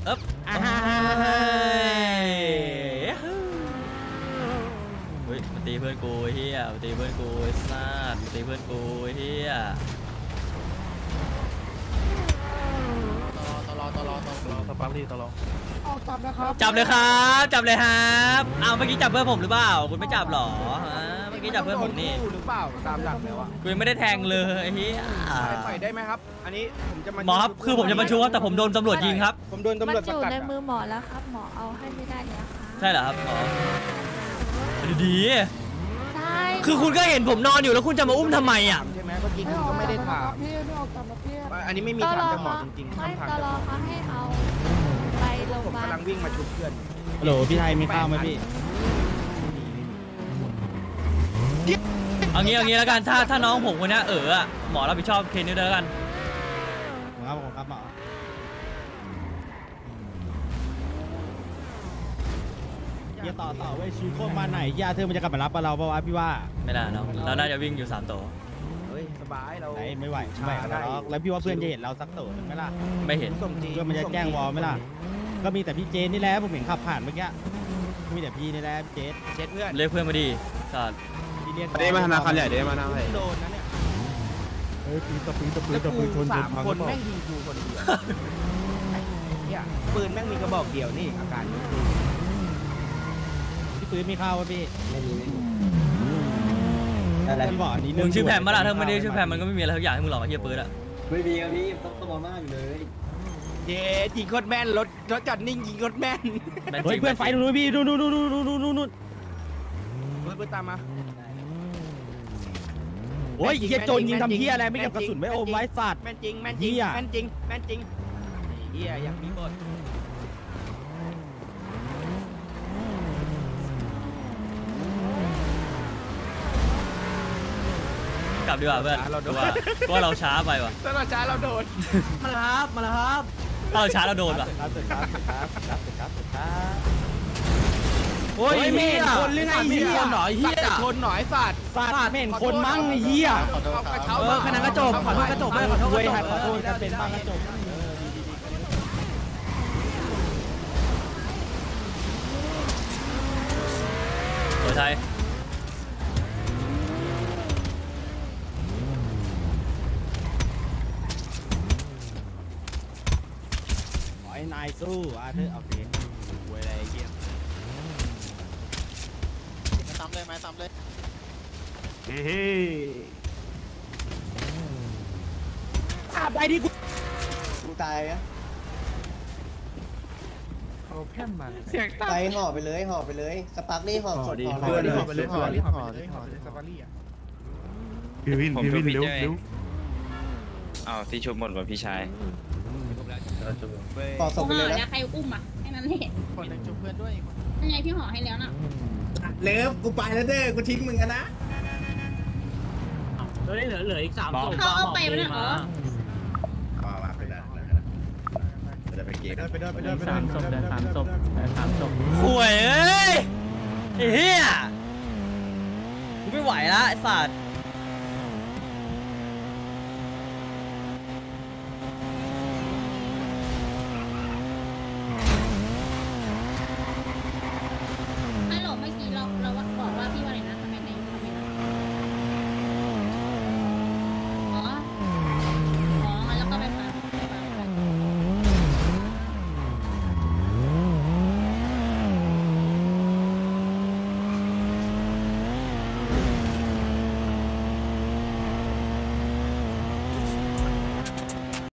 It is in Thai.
เอ๊บเฮ้ยมันตีเพื่อนกูเฮียมันตีเพื่อนกูซาดมันตีเพื่อนกูเฮียตลอสปาร์ตี้ตลอออกจับนะครับจับเลยครับจับเลยครับเอาเมื่อกี้จับเพื่อนผมหรือเปล่าคุณไม่จับหรอเมื่อกี้จับเพื่อนผมนี่หรือเปล่าตามหลักแล้วอะกูยังไม่ได้แทงเลยเฮียปล่อยได้ไหมครับอันนี้ผมจะมาหมอครับคือผมจะมาชูครับแต่ผมโดนตำรวจยิงครับผมโดนตำรวจสกัดมันอยู่ในมือหมอแล้วครับหมอเอาให้ไม่ได้เลยค่ะใช่เหรอครับหมอดีใช่คือคุณก็เห็นผมนอนอยู่แล้วคุณจะมาอุ้มทำไมอ่ะใช่ไหมเมื่อกี้คุณก็ไม่ได้ถามพี่ไม่ออกจับนะพี่อันนี้ไม่มีถามจากหมอจริงๆไม่ตลอดเขาให้เอาไปโรงพยาบาลผมกำลังวิ่งมาชุบเพื่อนฮัลโหลพี่ไทยมีข้าวไหมพี่เอางี้แล้วกันถ้าน้องผมคนนี้หมอรับผิดชอบเคสนี้ด้วยกันครับผมครับหมออย่าต่อไว้ชูโคตรมาไหนย่าเธอมันจะกลับมารับเราเปล่าวะพี่ว่าไม่ได้น้องเราน่าจะวิ่งอยู่3ตัวเฮ้ยสบายเราไม่ไหวแล้วพี่ว่าเพื่อนจะเห็นเราสักตัวไหมล่ะไม่เห็นเพื่อนมันจะแจ้งวอลไหมล่ะก็มีแต่พี่เจนนี่แหละผมเห็นขับผ่านเมื่อกี้มีแต่พี่นี่แหละเจนเพื่อนเรียกเพื่อนมาดีสัตว์ได้มาธนาคารใหญ่ได้มาธนาคารโดนนะเนี่ยปืนตะปืนชน 3 คนแม่งยิงกูคนเดียวเนี่ยปืนแม่งมีกระบอกเดียวนี่อาการพี่ปืนมีข้าวป่ะพี่พี่บอกนี่มึงชื่อแพมมาละถ้าไม่ได้ชื่อแพมมันก็ไม่มีอะไรทุกอย่างให้มึงหลอกมาเฮียปืนอะไม่มีครับพี่ต้องมองหน้าอยู่เลยเย้ยิงโคตรแม่นรถจอดนิ่งยิงโคตรแม่นเฮ้ยเพื่อนไฟดูพี่ดูเพื่อนตามมาโอ้ยเฮียโจรยิงทำเฮียอะไรไม่เก็บกระสุนไม่อมไว้สัตว์แม่นจริงเฮียอยากมีบทกลับดีกว่าเพื่อนว่าเราช้าไปว่ะถ้าเราช้าเราโดนมาแล้วครับถ้าเราช้าเราโดนว่ะโอ้ยไม่เห็นคนหรือไงเฮียหน่อยเฮียชนหน่อยสัตว์ไม่เห็นคนมั้งเฮียขนาดกระจกขอโทษกระจกไม่ขอโทษจะเป็นบ้างกระจกตัวไทยนายสู้เธอโอเครวยอะไรเงี้ยมาซ้ำเลยเฮ้อาบได้ดิกูตายอะเอาแค่มาไปห่อไปเลยสปาร์คลี่ห่อสดห่อไปเลยสปาร์คลี่อ่ะพี่วินเร็วอ้าวที่ชุบหมดว่ะพี่ชายห่อศพไปเลยนะใครอุ้มอ่ะแค่นั้นแหละคนนึงชุบเพื่อนด้วยยังไงพี่ห่อให้แล้วน่ะเลิฟกูไปแล้วเด้อกูทิ้งมึงกันนะเหลืออีก3ศพเขาเอาไปแล้วเหรอมาไปได้จะไปเก็บไปเดิน3 ศพห่วยเอ้ยไอ้เหี้ยกูไม่ไหวละไอ้สัตว์